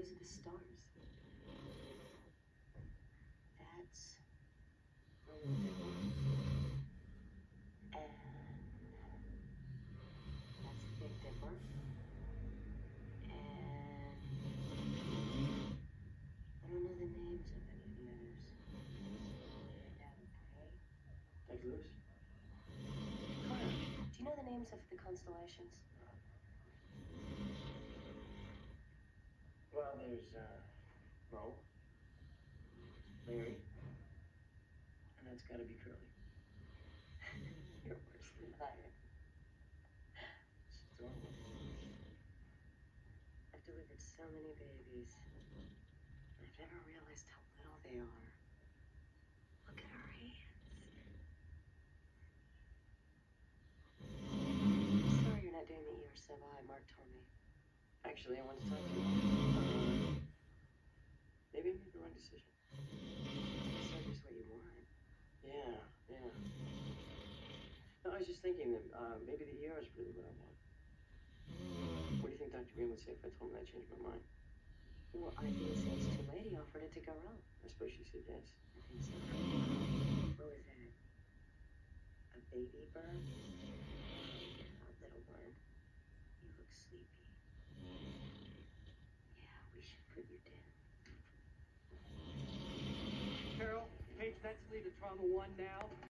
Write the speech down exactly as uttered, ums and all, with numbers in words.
those are the stars. That's the Little Dipper. And that's the Big Dipper. And I don't know the names of any of the others. Okay. Take it loose. Connor, do you know the names of the constellations? Well, there's uh, Mo, Larry, and that's got to be Curly. You're worse than I am. It's adorable. I've delivered so many babies. I've never realized how little they are. Look at her hands. Sorry you're not doing the E R sub I, Mark told me. Actually, I want to talk to you. Uh, maybe I made the wrong decision. Surgery's what you want. Yeah, yeah. No, I was just thinking that uh, maybe the E R is really what I want. What do you think Doctor Green would say if I told him I changed my mind? Well, I didn't say it's too late. He offered it to go wrong. I suppose she said yes. I think so. What was that? A baby bird? A little one. You look sleepy. Yeah, we should put you down. Carol, page that sleeve to trauma one now.